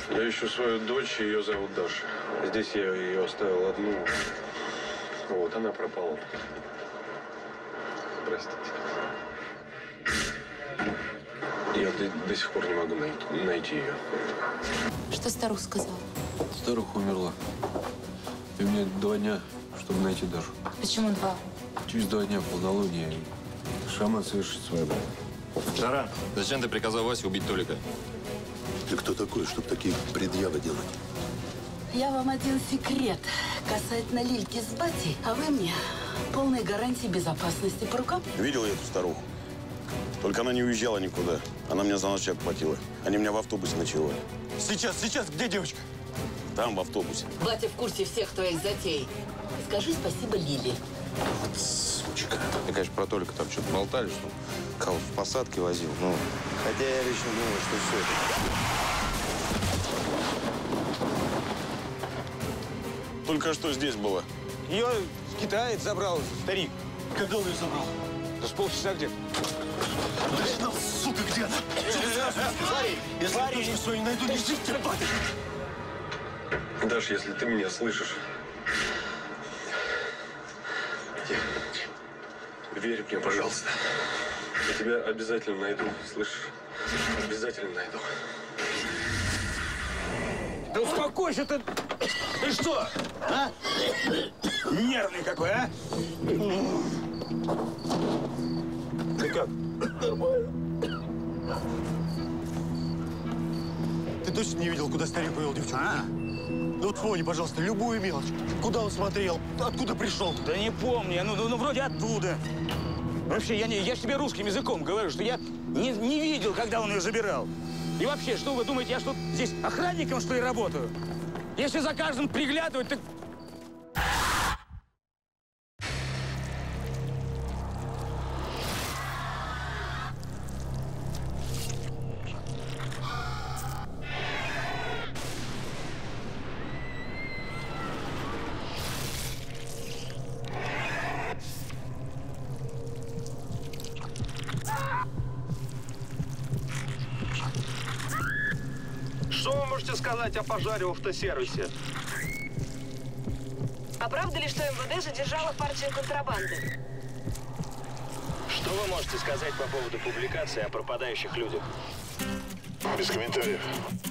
Я ищу свою дочь, ее зовут Даша. Здесь я ее оставил одну. Вот, она пропала. Простите. Я до сих пор не могу найти ее. Что старуха сказала? Старуха умерла. И мне 2 дня, чтобы найти Дашу. Почему 2? Через 2 дня полнолуние шаман совершит свой обряд. Шаран, зачем ты приказал Васе убить Толика? Ты кто такой, чтобы такие предъявы делать? Я вам один секрет касательно Лильки с батей, а вы мне полной гарантии безопасности по рукам. Видел я эту старуху? Только она не уезжала никуда. Она меня за ночь отплатила. Они меня в автобусе ночевали. Сейчас, где девочка? Там, в автобусе. Батя в курсе всех твоих затей. Скажи спасибо Лиле. Сучка. Ты, конечно, про Толика там что-то болтали, что кого в посадке возил. Ну, хотя я лично думаю, что все. Только что здесь было. Ее китаец забрал, старик. Когда он ее забрал? Да с полчаса где-то. Да знал, сука, где она? Смотри, если я дочку свою не найду, не жить тебе, батя. Даш, если ты меня слышишь, верь мне, пожалуйста. Я тебя обязательно найду, слышишь? Обязательно найду. Да успокойся ты! Ты что, а? Нервный какой, а? Ты как? Нормально. Ты точно не видел, куда старик повел девчонку? Ну вот вспомни, пожалуйста, любую мелочь. Куда он смотрел, откуда пришел? Да не помню, ну вроде оттуда. Вообще, я же тебе русским языком говорю, что я не видел, когда он ее забирал. И вообще, что вы думаете, я что, здесь охранником, что ли, работаю? Если за каждым приглядывать, так... Что вы можете сказать о пожаре в автосервисе? А правда ли, что МВД задержала партию контрабанды? Что вы можете сказать по поводу публикации о пропадающих людях? Без комментариев.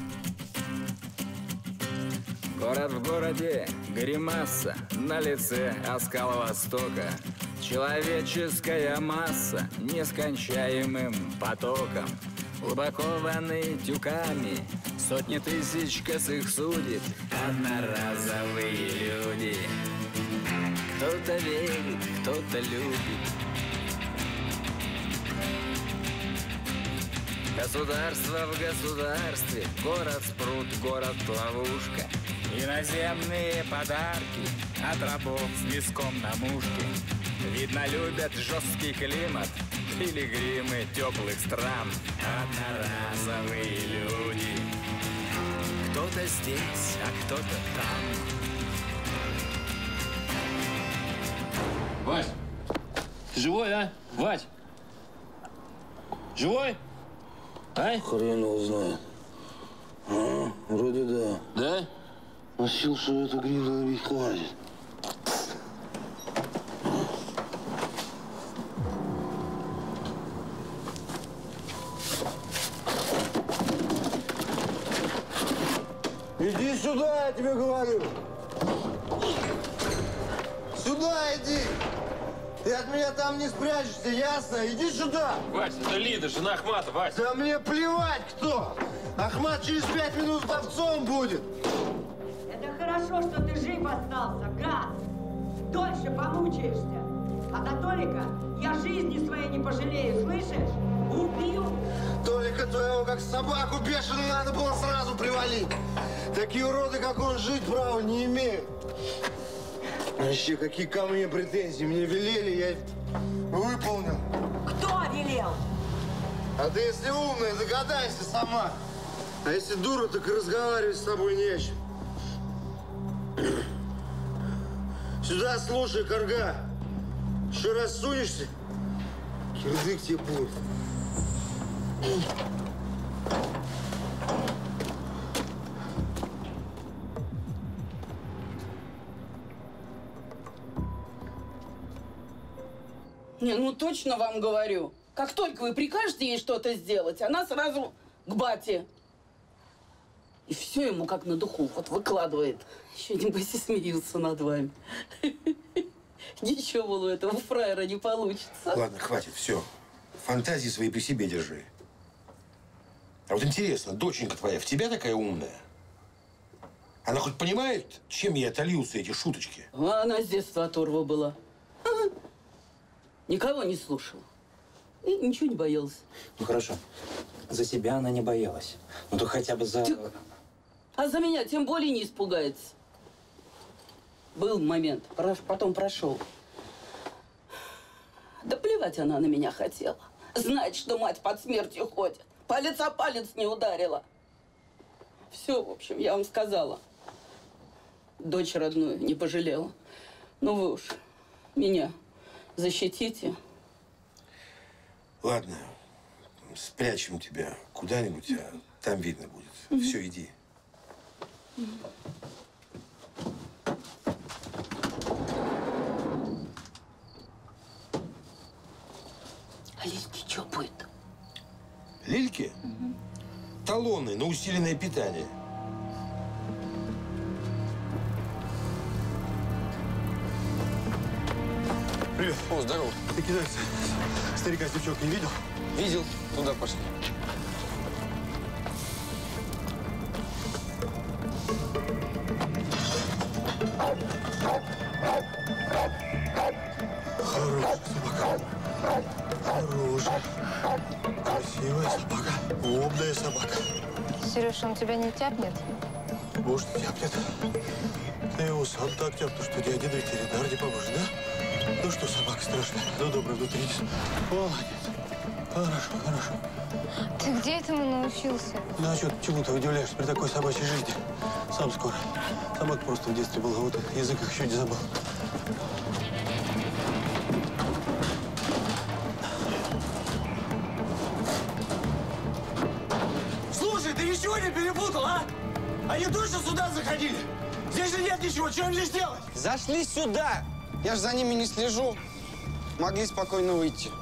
Город в городе, гримаса, на лице оскал Востока. Человеческая масса нескончаемым потоком. Упакованы тюками, сотни тысяч косых судеб, одноразовые люди. Кто-то верит, кто-то любит. Государство в государстве, город спрут, город ловушка. Иноземные подарки от рабов с виском на мушке. Видно, любят жесткий климат, пилигримы теплых стран. Одноразовые люди. Кто-то здесь, а кто-то там. Вась, ты живой, а? Вась! Живой? А? Хрен его знает. А, вроде да. Да? А сил, что это гриль ловить хватит. Иди сюда, я тебе говорю. Сюда иди. Ты от меня там не спрячешься, ясно? Иди сюда. Вась, это Лида, жена Ахмата, Вась. Да мне плевать, кто. Ахмат через 5 минут вдовцом будет. Это хорошо, что ты жив остался, гад. Дольше помучаешься. А до Толика я жизни своей не пожалею, слышишь? Убью. Толика твоего, как собаку бешеную, надо было сразу привалить. Такие уроды, как он, жить права не имеют. Вообще, какие ко мне претензии? Мне велели, я выполнил. Кто велел? А ты, если умная, догадайся сама. А если дура, так и разговаривать с тобой не о чем. Сюда слушай, карга. Еще раз сунешься, кирдык тебе будет. Не, ну точно вам говорю. Как только вы прикажете ей что-то сделать, она сразу к бате. И все ему как на духу, вот выкладывает. Еще небось и смеются над вами. Ничего, мол, у этого фраера не получится. Ладно, хватит, все. Фантазии свои при себе держи. А вот интересно, доченька твоя в тебя такая умная? Она хоть понимает, чем ей отольются эти шуточки? Она с детства оторва была. Никого не слушала. И ничего не боялась. Ну хорошо. За себя она не боялась. Ну то хотя бы за... А за меня тем более не испугается. Был момент, потом прошел. Да плевать она на меня хотела. Знать, что мать под смертью ходит. Палец о палец не ударила. Все, в общем, я вам сказала. Дочь родную не пожалела. Ну вы уж меня защитите. Ладно, спрячем тебя куда-нибудь, а там видно будет. Все, иди. А Лильке что будет? Лильке? Талоны на усиленное питание. Привет. О, здорово. Ты кидайся. Старика с девчонкой не видел? Видел. Туда пошли. Хорошая собака. Хорошая. Красивая собака. Умная собака. Сереж, он тебя не тяпнет? Может, тяпнет. Ты его сам так тяпнул, что ни один ветеринар не поможет, да? Ну что, собака страшная, но добрая внутри. Молодец. Хорошо, хорошо. Ты где этому научился? Ну а что, чему ты удивляешься при такой собачьей жизни? Сам скоро. Собака просто в детстве была, вот язык их еще не забыл. Слушай, ты ничего не перепутал, а? Они точно сюда заходили? Здесь же нет ничего, что им здесь делать? Зашли сюда! Я ж за ними не слежу. Могли спокойно выйти.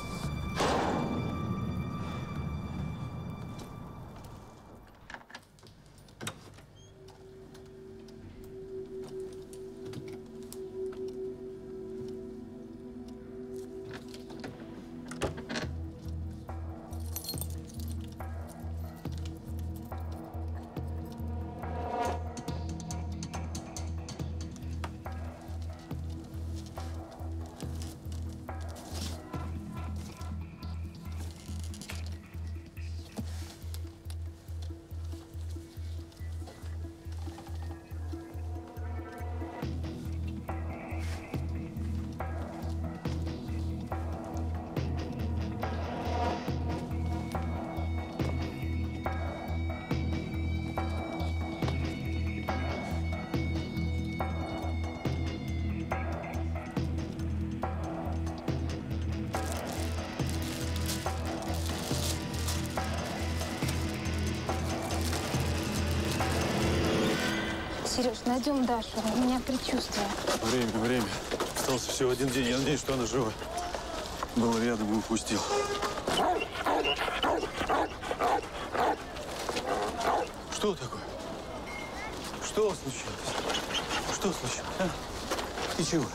Сереж, найдем Дашу. У меня предчувствие. Время. Остался всего один день. Я надеюсь, что она жива. Был рядом и упустил. Что такое? Что случилось? Что случилось? А? Ты чего?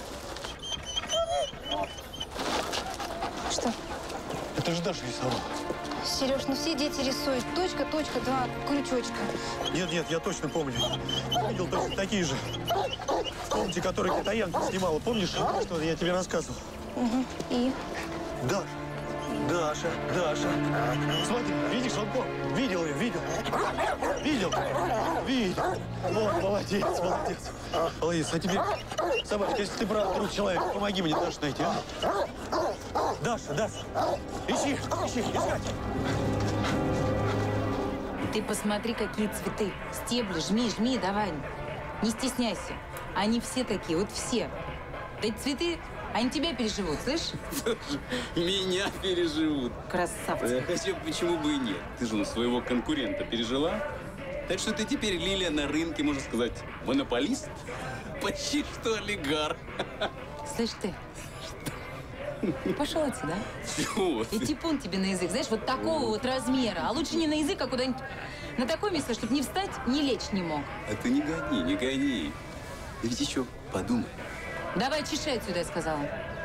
Что? Это же Даша рисовала. Сереж, ну все дети рисуют. Точка, точка, два крючочка. Нет, я точно помню. Видел точно такие же. Помните, которые китаянка снимала? Помнишь, что я тебе рассказывал? Угу. И? Даша. Смотри, видишь, он помнит. Видел ее. Видел. Вот, молодец. А теперь, собачка, если ты брат, друг человека, помоги мне Дашу найти, а? Даша. Ищи, искать. Ты посмотри, какие цветы. Стебли, жми, давай. Не стесняйся. Они все такие, вот все. Эти цветы, они тебя переживут, слышишь? Меня переживут. Красавцы. Хотя почему бы и нет? Ты же своего конкурента пережила. Так что ты теперь, Лилия, на рынке, можно сказать, монополист? Почти что олигарх. Слышь ты, Пошел отсюда. Чего? И типун тебе на язык, знаешь, вот такого вот размера. А лучше не на язык, а куда-нибудь на такое место, чтобы не встать, не лечь не мог. А ты не гони, не гони. Ты ведь еще подумай. Давай, чеши отсюда, я сказала.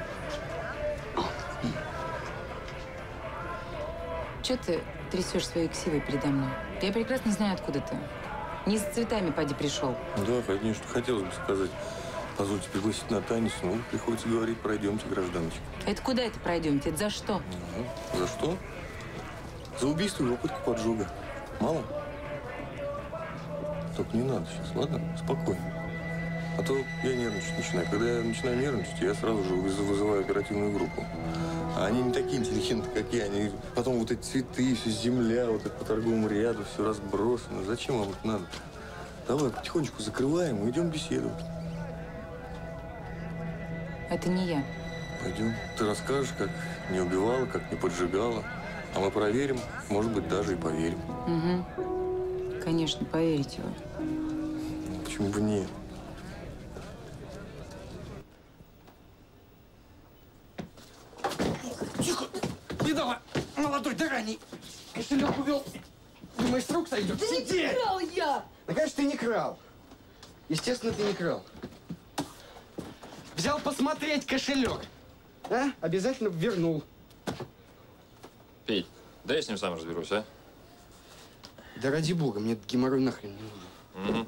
Че ты трясешь своей ксивой передо мной? Я прекрасно знаю, откуда ты. Не с цветами, поди, пришел. Да, конечно, хотелось бы сказать. Позвольте пригласить на танец, но приходится говорить, пройдемте, гражданочка. Это куда это пройдемте? Это за что? За что? За убийство и попытку поджога. Мало? Только не надо сейчас, ладно? Спокойно. А то я нервничать начинаю. Когда я начинаю нервничать, я сразу же вызываю оперативную группу. А они не такие интеллигентные, как я. Они потом вот эти цветы, все земля, вот это по торговому ряду, все разбросано. Зачем вам это надо? Давай потихонечку закрываем и идем беседовать. Это не я. Пойдем. Ты расскажешь, как не убивала, как не поджигала. А мы проверим, может быть, даже и поверим. Угу. Конечно, поверите вы. Почему бы нет? Тихо! Не давай! Молодой, да раней! Кошелек увел. Думаешь, с рук сойдет? Да не крал я! Да, конечно, ты не крал. Естественно, ты не крал. Взял посмотреть кошелек. А? Обязательно вернул. Петь, да я с ним сам разберусь, а? Да ради бога, мне этот геморрой нахрен не нужен. Угу.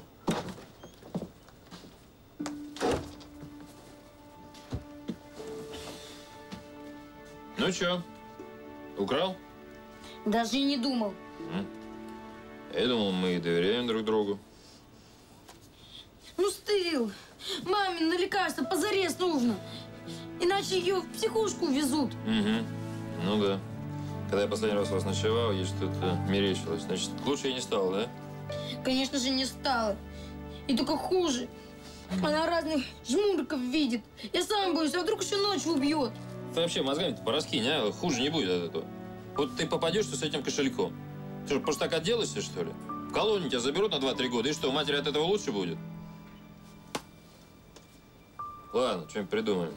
Ну чё, украл? Даже и не думал. Я думал, мы доверяем друг другу. Ну, стыл. Маме на лекарство позарез нужно. Иначе ее в психушку везут. Угу. Ну да. Когда я последний раз у вас ночевал, ей что-то мерещилось. Значит, лучше и не стало, да? Конечно же, не стало. И только хуже. Она разных жмуриков видит. Я сам боюсь, а вдруг еще ночью убьет. Ты вообще мозгами-то пораскинь, а? Хуже не будет от этого. Вот ты попадешь с этим кошельком. Ты что, просто так отделаешься, что ли? В колонию тебя заберут на 2-3 года, и что, матери от этого лучше будет? Ладно, что-нибудь придумаем.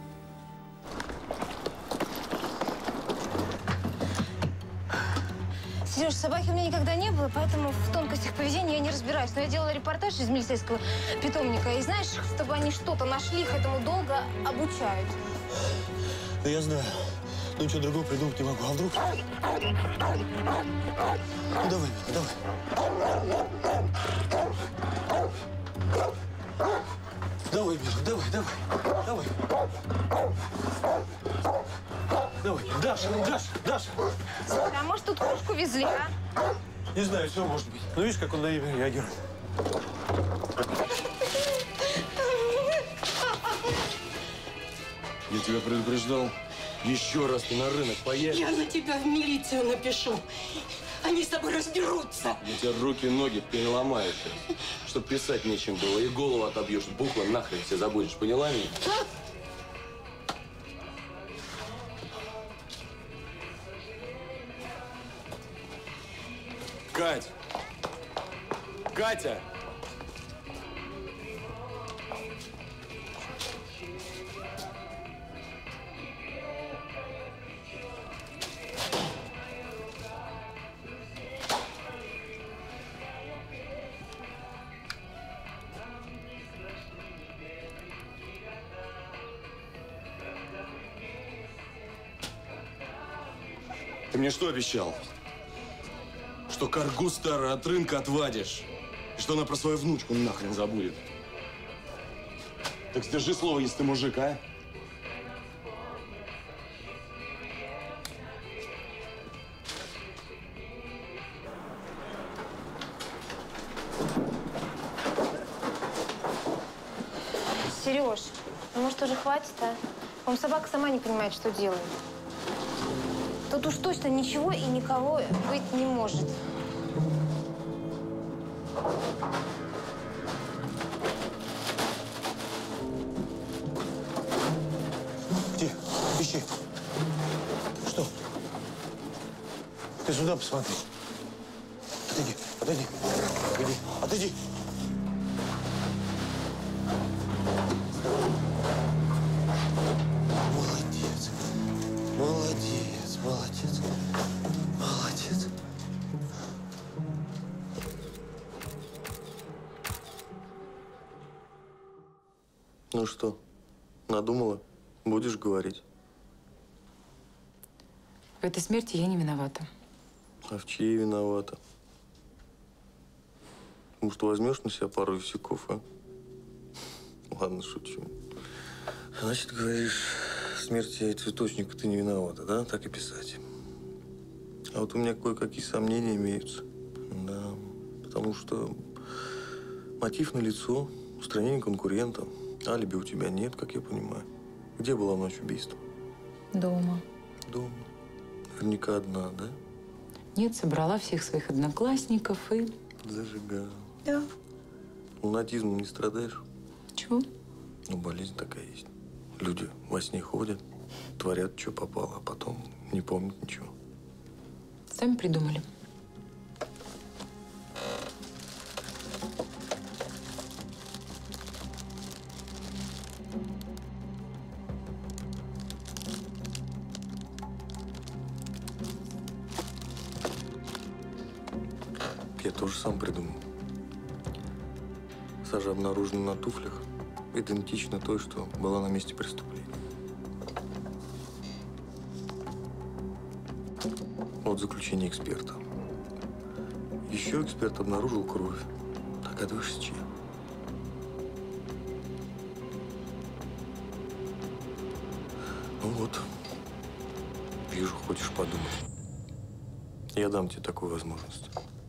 Сереж, собаки у меня никогда не было, поэтому в тонкостях поведения я не разбираюсь. Но я делала репортаж из милицейского питомника. И знаешь, чтобы они что-то нашли, их этому долго обучают. Да я знаю. Ну, ничего другого придумать не могу. А вдруг? Ну, давай, давай. Давай, Миша, давай, давай. Давай. Давай. Даша. А может, тут кошку везли, а? Не знаю, все может быть. Ну, видишь, как он на имя реагирует. Я тебя предупреждал. Еще раз ты на рынок поедешь. Я на тебя в милицию напишу. Они с тобой разберутся. Я тебе руки и ноги переломаю сейчас. Чтоб писать нечем было. И голову отобьешь. Буквы нахрен все забудешь. Поняла меня? Кать! Катя! Ты мне что обещал? Что каргу старую от рынка отвадишь. И что она про свою внучку нахрен забудет. Так сдержи слово, если ты мужик, а? Сереж, ну может уже хватит, а? По-моему, собака сама не понимает, что делает. Тут уж точно ничего и никого быть не может. Где? Ищи. Что? Ты сюда посмотри. Отойди. Отойди. Молодец. Ну что, надумала? Будешь говорить? В этой смерти я не виновата. А в чьей виновата? Может, возьмешь на себя пару висяков, а? Ладно, шучу. Значит, говоришь, в смерти цветочника ты не виновата, да? Так и писать. А вот у меня кое-какие сомнения имеются. Да, потому что мотив налицо, устранение конкурента. Алиби у тебя нет, как я понимаю. Где была в ночь убийства? Дома. Дома. Наверняка одна, да? Нет, собрала всех своих одноклассников и… Зажигала. Да. Лунатизмом не страдаешь? Чего? Ну, болезнь такая есть. Люди во сне ходят, творят, что попало, а потом не помнят ничего. Сами придумали. Я тоже сам придумал. Сажа обнаружена на туфлях, идентична той, что была на месте преступления. Вот заключение эксперта. Еще эксперт обнаружил кровь. Догадываешься, чья? Ну вот. Вижу, хочешь подумать. Я дам тебе такую возможность.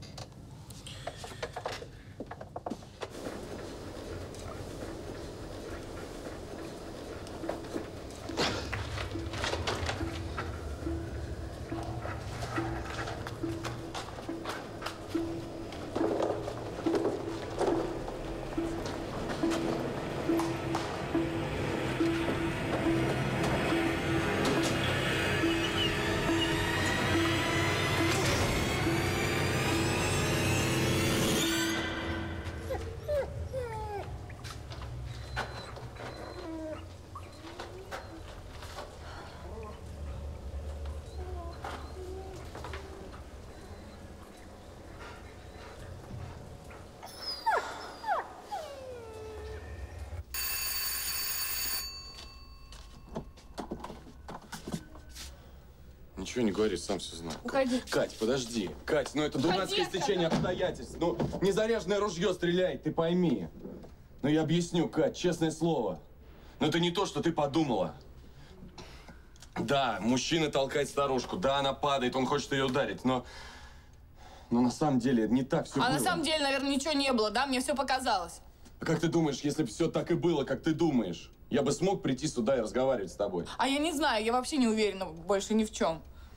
Ничего не говори, сам все знаю. Уходи. Кать, подожди. Кать, ну это Уходи, дурацкое сказала. стечение обстоятельств. Ну, незаряженное ружье стреляет, ты пойми. Ну, я объясню, Кать, честное слово. Но это не то, что ты подумала. Да, мужчина толкает старушку. Да, она падает, он хочет ее ударить, но на самом деле не так все было. А на самом деле, наверное, ничего не было, да? Мне все показалось. А как ты думаешь, если бы все так и было, как ты думаешь, я бы смог прийти сюда и разговаривать с тобой? А я не знаю, я вообще не уверена больше ни в чем.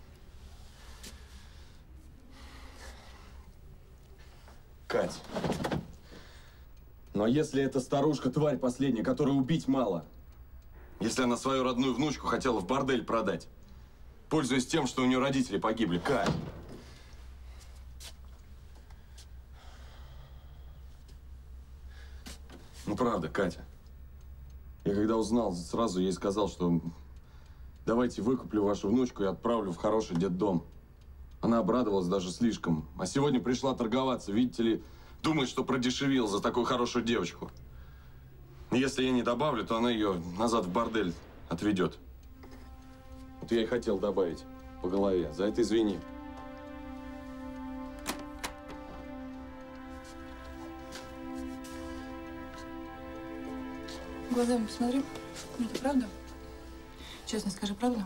Кать, но если эта старушка тварь последняя, которую убить мало, если она свою родную внучку хотела в бордель продать, пользуясь тем, что у нее родители погибли, Кать. Ну, правда, Катя. Я когда узнал, сразу ей сказал, что давайте выкуплю вашу внучку и отправлю в хороший детдом. Она обрадовалась даже слишком. А сегодня пришла торговаться, видите ли, думает, что продешевил за такую хорошую девочку. И если я не добавлю, то она ее назад в бордель отведет. Вот я и хотел добавить по голове. За это извини. Глазами посмотри. Это правда? Честно скажи, правда?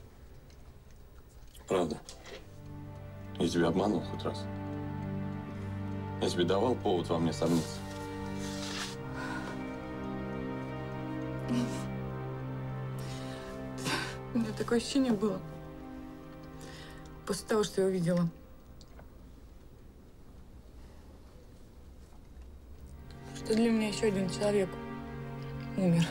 Правда. Я тебя обманул хоть раз. Я тебе давал повод во мне сомниться. У меня такое ощущение было. После того, что я увидела. Что для меня еще один человек умер.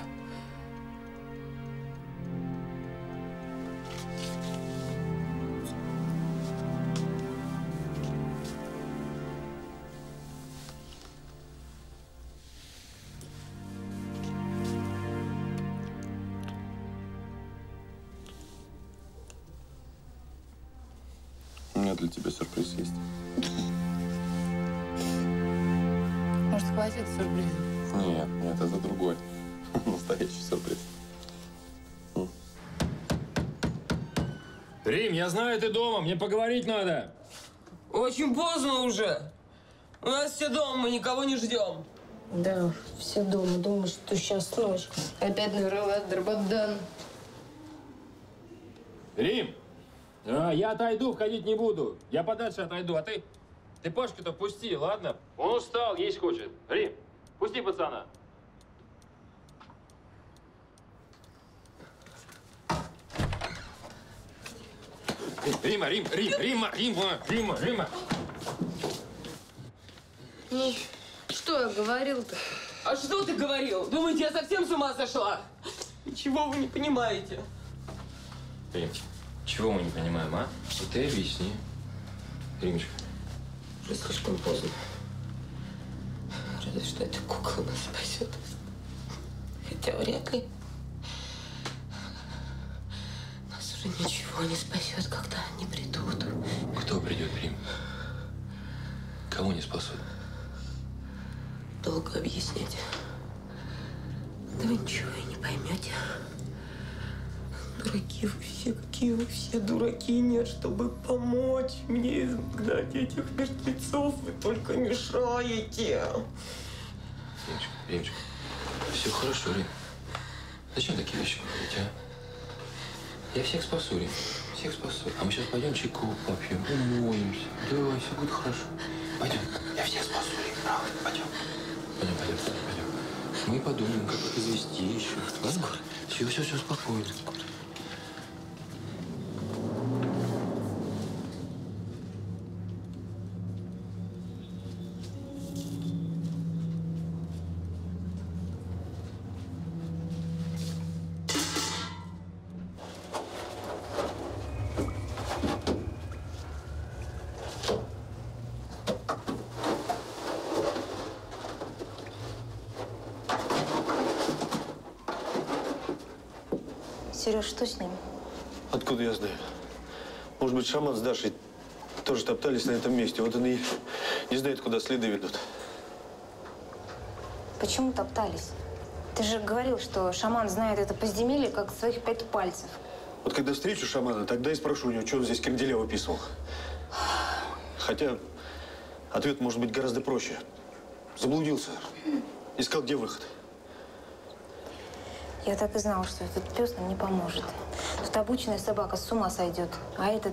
У меня для тебя сюрприз есть. Может, хватит сюрприза? Нет, это другой. Настоящий сюрприз. Рим, я знаю, ты дома, мне поговорить надо. Очень поздно уже. У нас все дома, мы никого не ждем. Да, все дома. Думаю, что сейчас ночь. Опять нарывает Дрободан. Рим, я отойду, входить не буду. Я подальше отойду, а ты Пашку-то пусти, ладно? Он устал, есть хочет. Рим, пусти пацана. Рима. Ну, что я говорил-то? А что ты говорил? Думаете, я совсем с ума сошла? Ничего вы не понимаете. Рим, чего мы не понимаем, а? И ты объясни. Римочка. Уже слишком поздно. Разве что эта кукла нас спасет. Хотя вряд ли. Нас уже ничего не спасет, когда они придут. Кто придет, Рим? Кого не спасут? Долго объяснять. Да вы ничего и не поймете. Дураки вы все, какие вы все дураки. Нет, чтобы помочь мне изгнать этих мертвецов, вы только мешаете. Римочка, все хорошо, Рим. Зачем такие вещи говорить, а? Я всех спасу, Рим. Всех спасу. А мы сейчас пойдем чайку попьем, умоемся. Давай, все будет хорошо. Пойдем. Я всех спасу, Рим. Правда? Пойдем. Пойдем. Мы подумаем, как их извести еще. Ладно? Все, спокойно. Сереж, что с ним? Откуда я знаю? Может быть, шаман с Дашей тоже топтались на этом месте. Вот они не знают, куда следы ведут. Почему топтались? Ты же говорил, что шаман знает это подземелье как своих 5 пальцев. Вот когда встречу шамана, тогда и спрошу у него, что он здесь кренделя выписывал. Хотя ответ может быть гораздо проще. Заблудился. Искал, где выход. Я так и знала, что этот пес нам не поможет. Тут обученная собака с ума сойдет. А этот…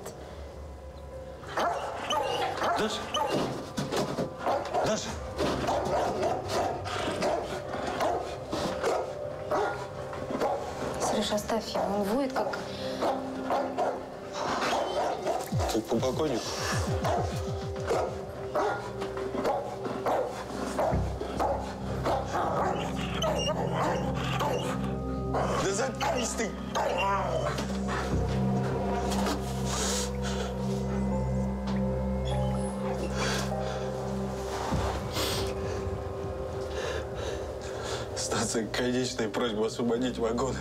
Даша! Даша! Сереж, оставь его. Он воет, как… Как по покойнику. Да заткнись ты! Станция конечная, просьба освободить вагоны.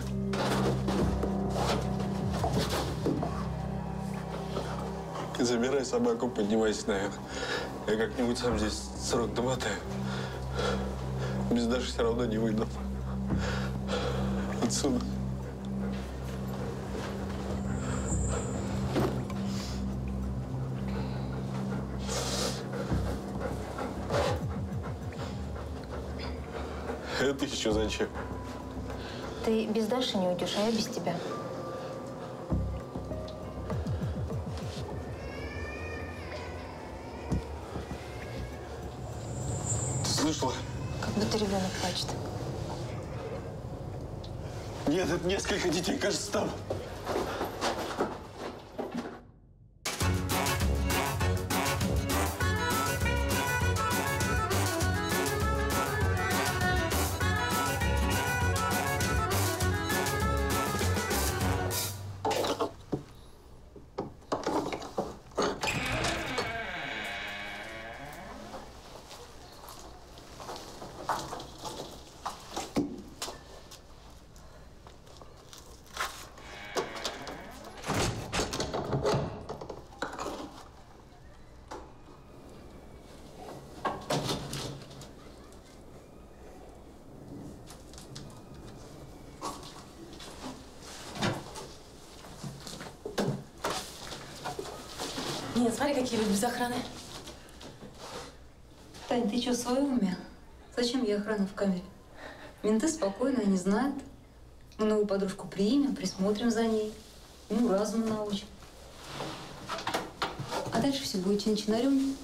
Забирай собаку, поднимайся наверх. Я как-нибудь сам здесь срок домотаю. Без Даши все равно не выйду. Отсюда. Это еще зачем? Ты без Даши не уйдешь, а я без тебя. Ты слышала? Как будто ребенок плачет. Нет, это несколько детей, кажется, там. Нет, смотри, какие люди без охраны. Тань, ты что, в своем уме? Зачем ей охрана в камере? Менты спокойно, они знают. Мы новую подружку примем, присмотрим за ней. Ну, разуму научим. А дальше все будет чин-чинарем.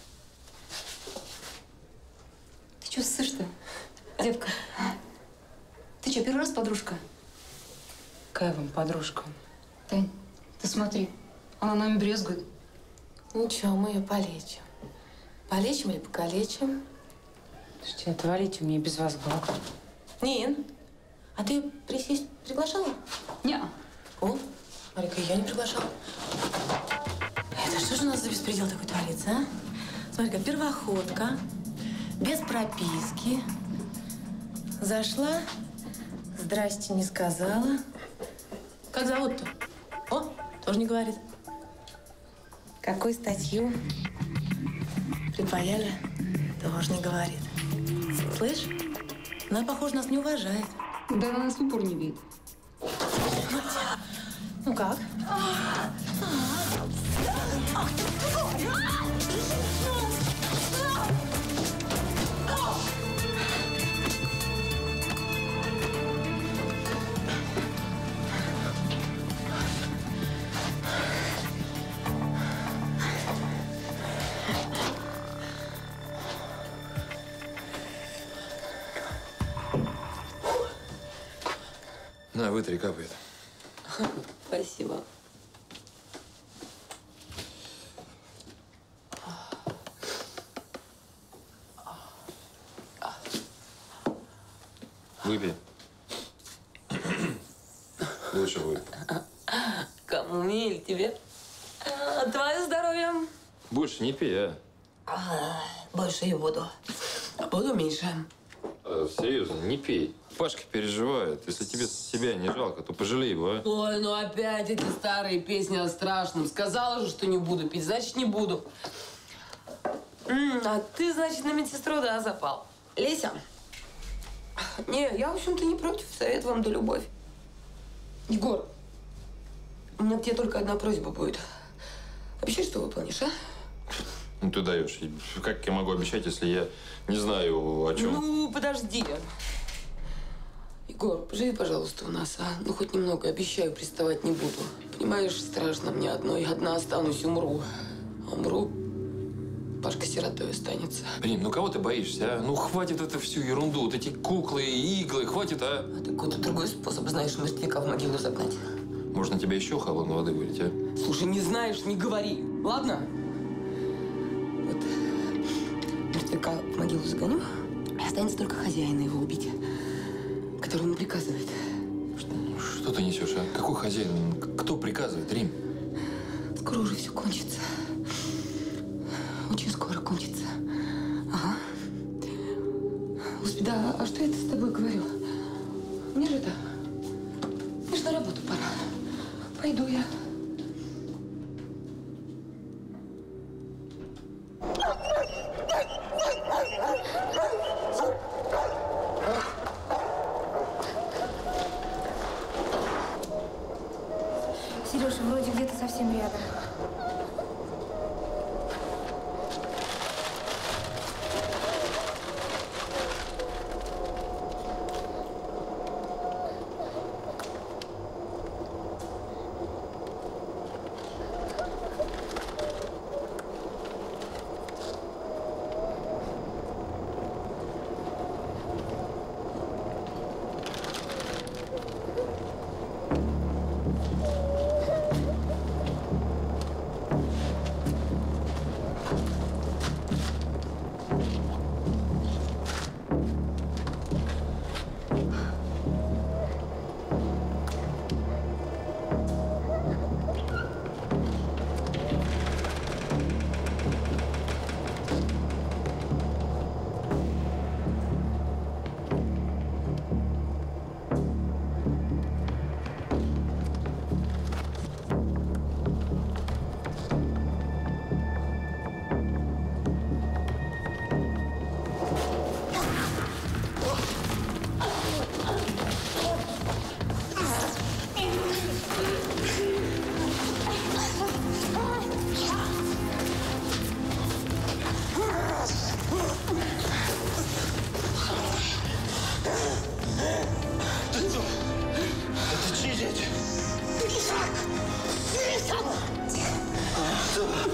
Ты что, ссышь-то, детка? Ты что, первый раз подружка? Какая вам подружка? Тань, ты смотри, она нами брезгует. Ничего, мы ее полечим. Полечим или покалечим? Слушайте, отвалите, у меня без вас голова. Нин, а ты присесть приглашала? Неа. О, Марика, я не приглашала. Это что же у нас за беспредел такой творится, а? Смотри-ка, первоходка, без прописки. Зашла, здрасте не сказала. Как зовут-то? О, тоже не говорит. Какую статью припаяли, тоже не говорит. Слышь, она, похоже, нас не уважает. Да она нас в упор не видит. Ну как? На, вытри, капает. Спасибо. Выпей. Лучше выпей. Кому мне или тебе? Твое здоровье. Больше не пей, Больше и буду. Буду меньше. Серьезно, не пей. Пашка переживает. Если тебе себя не жалко, то пожалей его, а? Ой, ну опять эти старые песни о страшном. Сказала же, что не буду пить, значит, не буду. А ты, значит, на медсестру, да, запал? Леся? Не, я, в общем-то, не против. Совет вам да любовь. Егор, у меня к тебе только одна просьба будет. Обещай, что выполнишь, а? Ну ты даешь. Как я могу обещать, если я не знаю, о чем? Ну, подожди. Егор, поживи, пожалуйста, у нас, а? Ну, хоть немного, обещаю, приставать не буду. Понимаешь, страшно мне одной. Одна останусь, умру. А умру, Пашка сиротой останется. Блин, ну кого ты боишься, а? Ну хватит это всю ерунду, вот эти куклы, иглы, хватит, а? А ты какой-то другой способ знаешь мертвяка в могилу загнать? Можно тебе еще холодной воды вылить, а? Слушай, не знаешь, не говори, ладно? Вот мертвяка в могилу загоню, и останется только хозяина его убить, который ему приказывает. Что ты несешь, а? Какой хозяин? Кто приказывает, Рим? Скоро уже все кончится. Очень скоро кончится. Ага. Господи, а что я это с тобой говорю? Мне же на работу пора. Пойду я. Сережа, вроде где-то совсем рядом.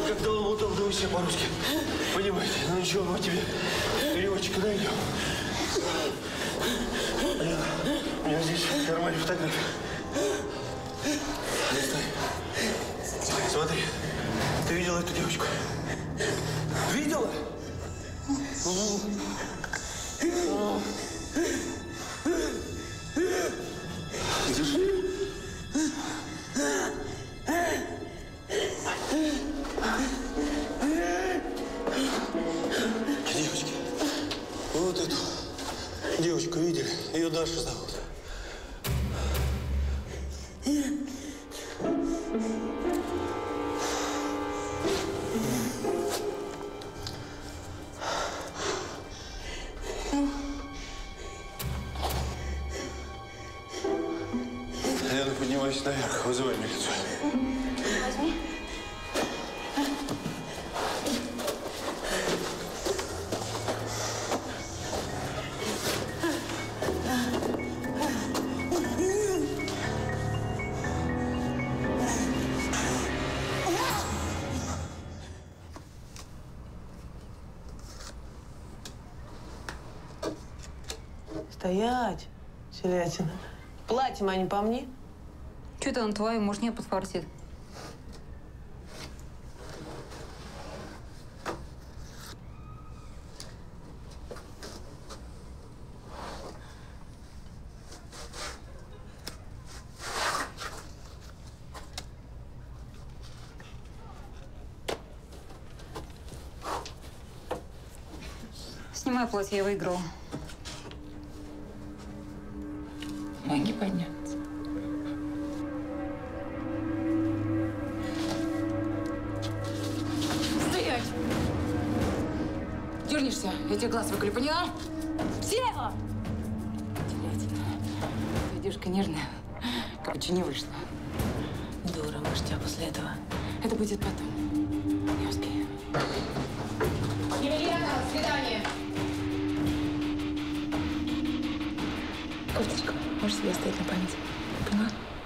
когда он вот там, да все по-русски. Понимаете? Ну ничего, мы тебе переводчика найдем. У меня здесь в кармане фотография. Смотри, ты видела эту девочку? Видела? Держи. Девочки, вот эту девочку видели? Ее Даша зовут. Лена, поднимайся наверх, вызывай милицию. Возьми. Стоять, телятина. Платье, а не по мне. Что-то он твой, может, не подфартит. Снимай платье, я выиграла. Помоги подняться. Стоять! Дернешься, я тебе глаз выколю, поняла? Села! Ты девушка нежная, как бы что не вышло. Дура, может, тебя после этого. Это будет потом. Не успею. Емельяна, свидание. Кофточка, можешь себе оставить на память. Поняла?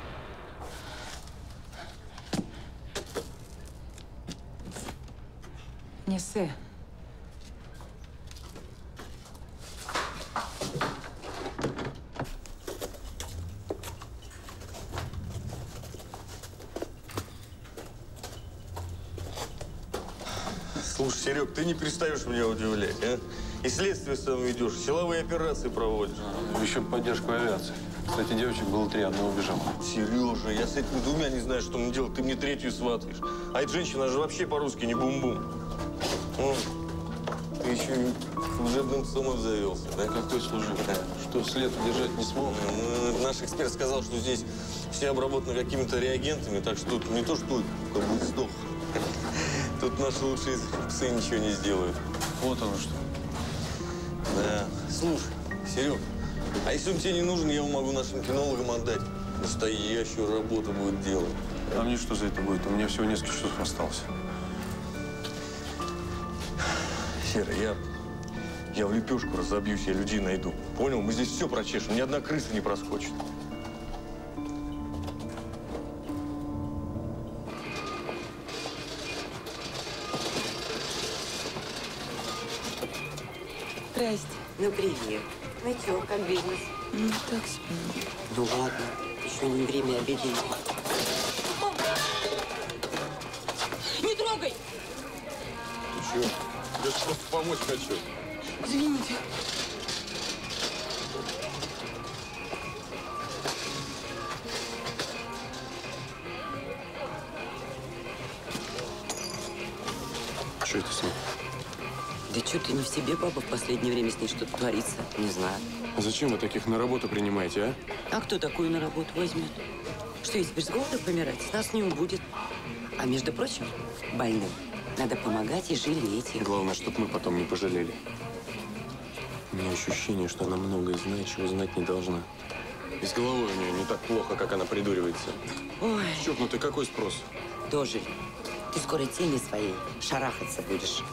Не ссы. Слушай, Серег, ты не перестаешь меня удивлять, а? И следствие сам ведешь, силовые операции проводишь. Еще поддержку авиации. Кстати, девочек было 3, одна убежала. Сережа, я с этими двумя не знаю, что мне делать. Ты мне третью сватаешь. А эта женщина же вообще по-русски не бум-бум. Ты еще и служебным псом обзавелся, да? Какой служебный? Что, след удержать не смог? Наш эксперт сказал, что здесь все обработаны какими-то реагентами, так что тут не то, что как бы сдох. Тут наши лучшие псы ничего не сделают. Вот оно что. Да. Слушай, Серег, а если он тебе не нужен, я его могу нашим кинологам отдать. Настоящую работу будет делать. А мне что за это будет? У меня всего несколько часов осталось. Серый, я в лепешку разобьюсь, я людей найду. Понял? Мы здесь все прочешем, ни одна крыса не проскочит. Здрасте. Ну, привет. Ну, чё, как бизнес? Ну, так себе. Ну, ладно. Еще не время обедать. Не трогай! Ты чё? Я же просто помочь хочу. Извините. Что это с ней? Да что ты не в себе, баба, в последнее время с ней что-то творится? Не знаю. А зачем вы таких на работу принимаете, а? А кто такую на работу возьмет? Что, ей теперь с голоду помирать? С нас не убудет. А между прочим, больным надо помогать и жалеть их. Главное, чтобы мы потом не пожалели. У меня ощущение, что она многое знает, чего знать не должна. И с головой у нее не так плохо, как она придуривается. Ой. Чокнутый, какой спрос? Дожили. Ты скоро тени своей шарахаться будешь.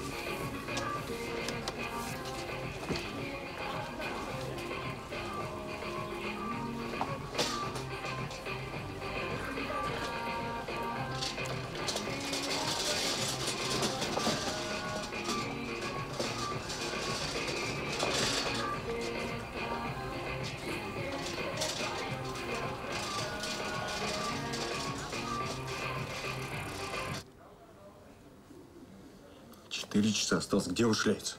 4 часа осталось. Где он шляется?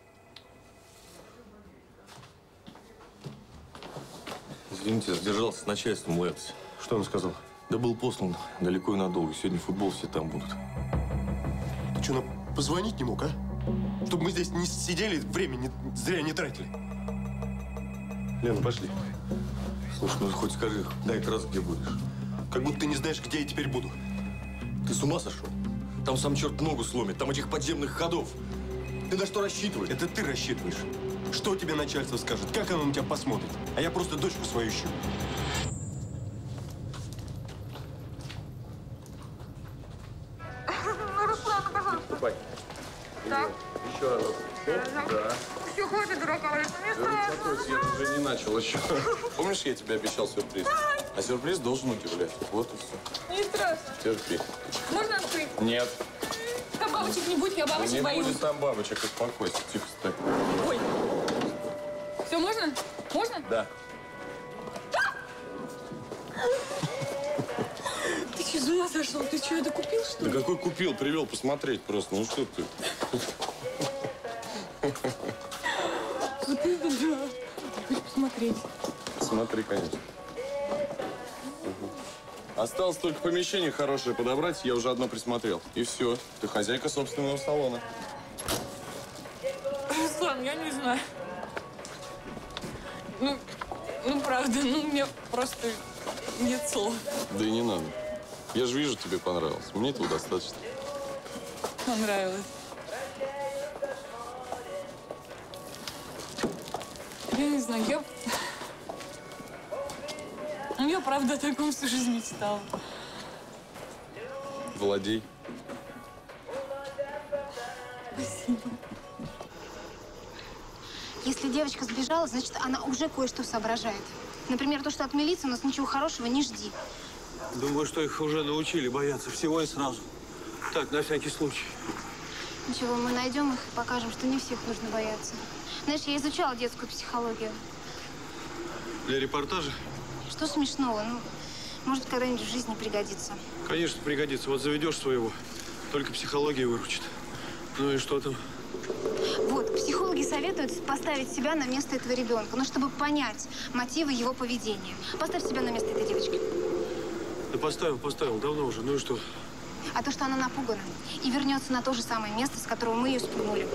Извините, задержался с начальством в Лепсе. Что он сказал? Да был послан далеко и надолго. Сегодня футбол все там будут. Ты что, нам позвонить не мог, а? Чтобы мы здесь не сидели, время зря не тратили. Лена, пошли. Слушай, ну хоть скажи, дай раз, где будешь. Как будто ты не знаешь, где я теперь буду. Ты с ума сошел? Там сам черт ногу сломит, там этих подземных ходов. Ты на что рассчитываешь? Это ты рассчитываешь. Что тебе начальство скажет? Как оно на тебя посмотрит? А я просто дочку свою ищу. Руслан, пожалуйста. Ступай. Так. Еще раз. Да. Все, хватит дурака валять, мне страшно. Я уже не начал еще. Помнишь, я тебе обещал сюрприз? А сюрприз должен удивлять. Вот и все. Не страшно. Терпи. Можно открыть? Нет. Там бабочек не будет, я бабочек Не боюсь. будет там бабочек, успокойся. Тихо, стой. Ой. Все, можно? Можно? Да. Ты что, с ума сошел? Ты что, это купил, что ли? Да какой купил? Привел посмотреть просто. Ну что ты? Вот это да. Хочу посмотреть. Смотри, конечно. Осталось только помещение хорошее подобрать, я уже одно присмотрел. И все. Ты хозяйка собственного салона. Руслан, я не знаю. Ну правда, мне просто нет слов. Да и не надо. Я же вижу, тебе понравилось. Мне этого достаточно. Понравилось. Я не знаю, я правда о таком всю жизнь мечтала. Владей. Спасибо. Если девочка сбежала, значит, она уже кое-что соображает. Например, то, что от милиции у нас ничего хорошего не жди. Думаю, что их уже научили бояться всего и сразу. Так, на всякий случай. Ничего, мы найдем их и покажем, что не всех нужно бояться. Знаешь, я изучала детскую психологию. Для репортажа? Что смешного? Ну, может, когда-нибудь в жизни пригодится. Конечно, пригодится. Вот заведешь своего, только психология выручит. Ну и что там? Вот, психологи советуют поставить себя на место этого ребенка, ну, чтобы понять мотивы его поведения. Поставь себя на место этой девочки. Да поставил, давно уже. Ну и что? А то, что она напугана и вернется на то же самое место, с которого мы ее спугнули.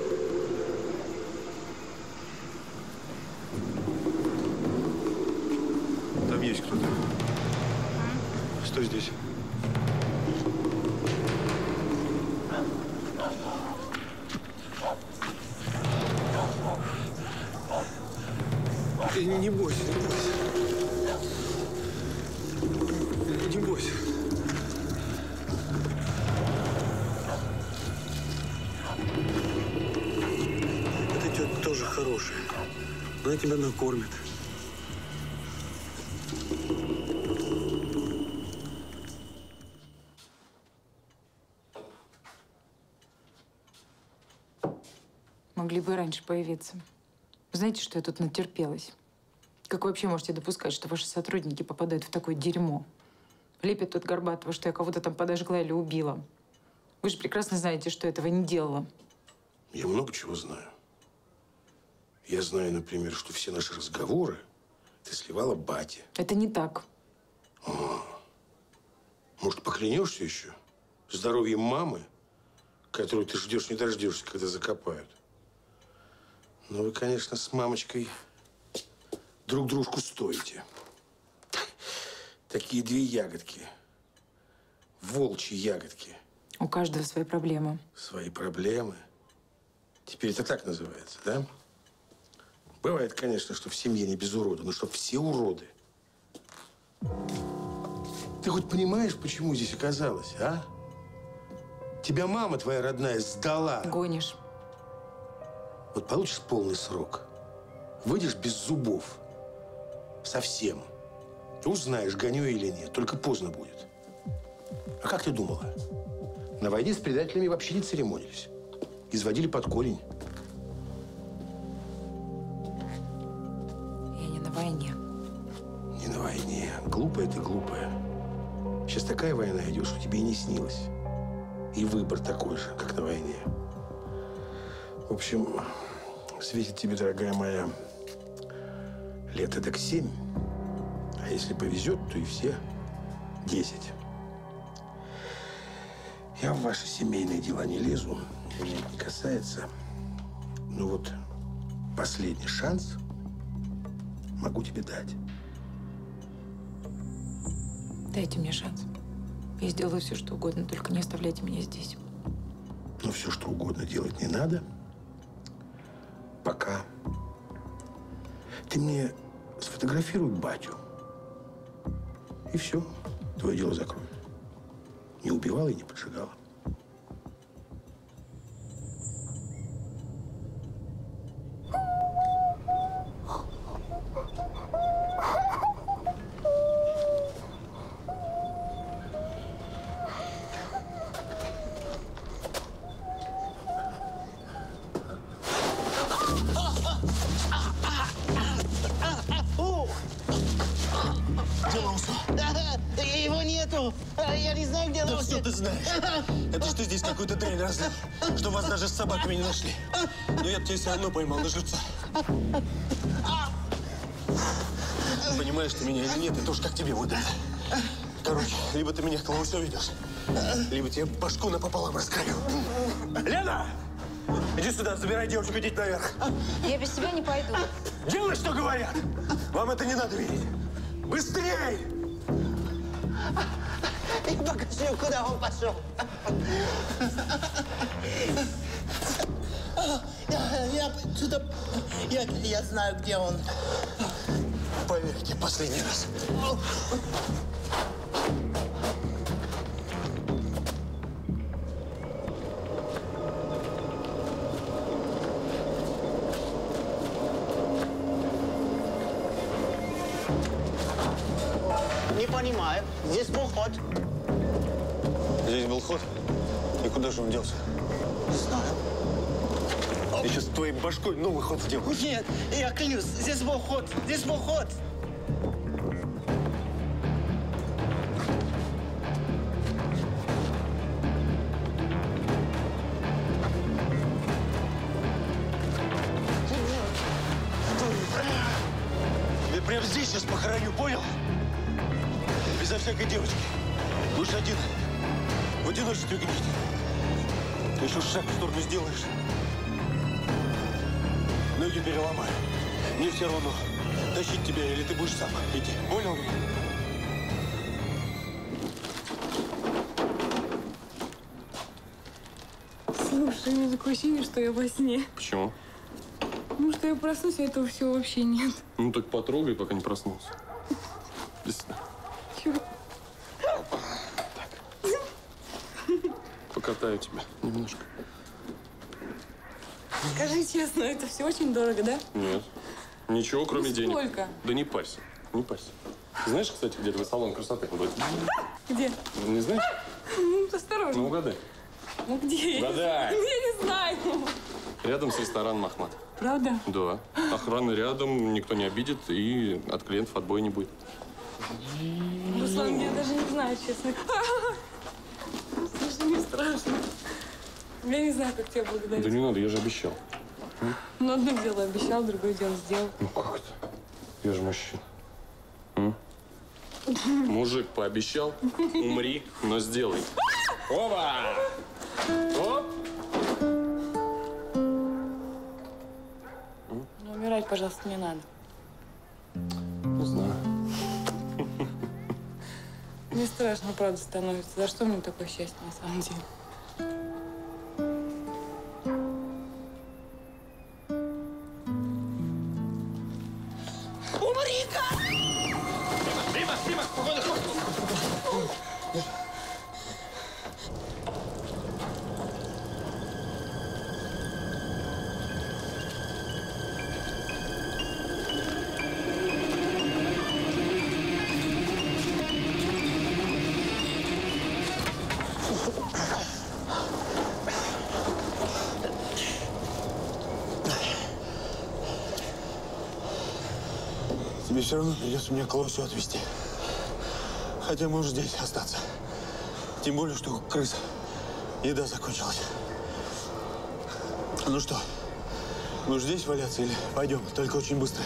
Там есть кто-то. Стой здесь. Не бойся, не бойся. Не бойся. Эта тетя тоже хорошая. Она тебя накормит. Могли бы и раньше появиться. Знаете, что я тут натерпелась? Как вы вообще можете допускать, что ваши сотрудники попадают в такое дерьмо? Лепят тут Горбатова, что я кого-то там подожгла или убила. Вы же прекрасно знаете, что этого не делала. Я много чего знаю. Я знаю, например, что все наши разговоры ты сливала бате. Это не так. Может, поклянешься еще? Здоровьем мамы, которую ты ждешь, не дождешься, когда закопают. Ну, вы, конечно, с мамочкой друг дружку стоите. Такие две ягодки. Волчьи ягодки. У каждого свои проблемы. Свои проблемы? Теперь это так называется, да? Бывает, конечно, что в семье не без урода, но что все уроды. Ты хоть понимаешь, почему здесь оказалась, а? Тебя мама твоя родная сдала. Гонишь. Вот получишь полный срок, выйдешь без зубов. Совсем. Ты узнаешь, гоню или нет. Только поздно будет. А как ты думала? На войне с предателями вообще не церемонились. Изводили под корень. Я не на войне. Не на войне. Глупая ты, глупая. Сейчас такая война идет, что тебе и не снилось. И выбор такой же, как на войне. В общем, светит тебе, дорогая моя, лет эдак 7. А если повезет, то и все 10. Я в ваши семейные дела не лезу, меня это не касается. Но вот последний шанс могу тебе дать. Дайте мне шанс. Я сделаю все, что угодно, только не оставляйте меня здесь. Но все, что угодно делать не надо. Пока. Ты мне сфотографируй батю. И все. Твое дело закроют. Не убивала и не поджигала. Где Лаусо? Его нету. Я не знаю, где Лаусо. Что ты знаешь? Это ж ты здесь какую-то дрянь разлил, что вас даже с собаками не нашли. Но я тебя все равно поймал на живца. Понимаешь ты меня или нет, это уж как тебе выдать. Короче, либо ты меня к Лаусо ведешь, либо тебе башку напополам раскрою. Лена! Иди сюда, забирай девочку, идите наверх. Я без тебя не пойду. Делай, что говорят! Вам это не надо видеть. Быстрей! Покажи, куда он пошел. Я знаю, где он. Поверьте, последний раз. Не понимаю. Здесь был ход. Здесь был ход? И куда же он делся? Не знаю. Я сейчас твоей башкой новый ход сделаю. Нет, я клянусь, здесь был ход. Здесь был ход. Я прямо здесь сейчас похороню, понял? Безо всякой девочки. Будешь один. В одиночестве гнить. Ты еще шаг в сторону сделаешь. Ноги переломаю. Мне все равно, тащить тебя или ты будешь сам идти. Понял меня? Слушай, у меня такое ощущение, что я во сне. Почему? Ну, что я проснусь, а этого всего вообще нет. Ну так потрогай, пока не проснулся. Иди сюда. Чего? Покатаю тебя немножко. Скажи честно, это все очень дорого, да? Нет. Ничего, кроме денег. Сколько? Да не парься. Не парься. Знаешь, кстати, где твой салон красоты? Где? Не знаешь? Ну, осторожно. Ну, угадай. Ну, где? Угадай. Я не знаю. Рядом с рестораном «Махмат». Правда? Да. Охрана рядом, никто не обидит, и от клиентов отбоя не будет. Руслан, я даже не знаю, честно. Слушай, мне страшно. Я не знаю, как тебя благодарить. Да не надо, я же обещал. Ну, одно дело обещал, другое дело сделал. Ну как это? Я же мужчина. Мужик пообещал, умри, но сделай. Опа! Оп! Ну, умирать, пожалуйста, не надо. Не знаю. Мне страшно, правда, становится. За что мне такое счастье, на самом деле? Умри-ка! Дима, спокойно, тебе все равно придется меня к Лосю отвезти. Хотя можешь здесь остаться. Тем более, что у крыс еда закончилась. Ну что, Ну, здесь валяться или пойдем? Только очень быстро.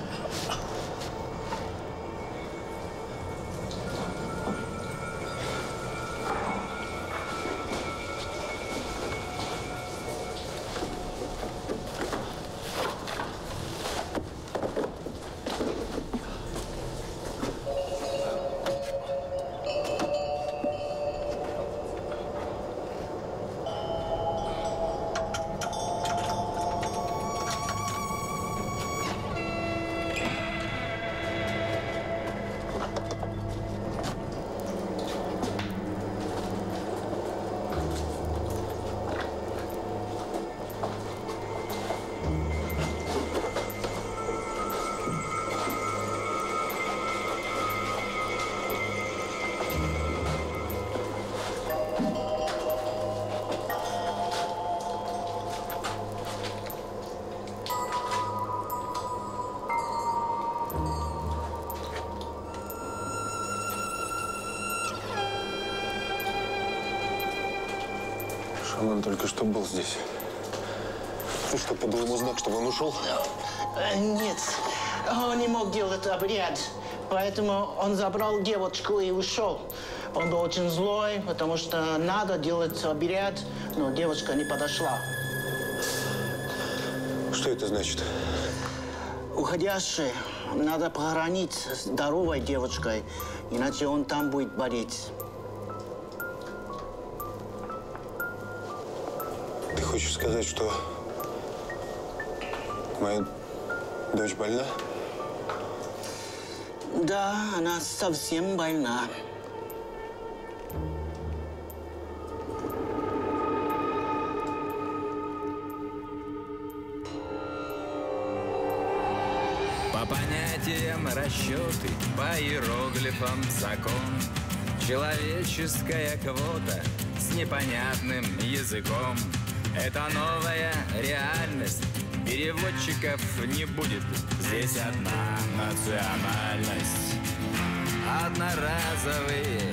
Он только что был здесь. Ты что, подал ему знак, чтобы он ушел? Нет, он не мог делать обряд, поэтому он забрал девочку и ушел. Он был очень злой, потому что надо делать обряд, но девочка не подошла. Что это значит? Уходящий надо похоронить здоровой девочкой, иначе он там будет болеть. Ты хочешь сказать, что моя дочь больна? Да, она совсем больна. По понятиям расчеты, по иероглифам закон. Человеческая квота с непонятным языком. Это новая реальность, переводчиков не будет. Здесь одна национальность, одноразовые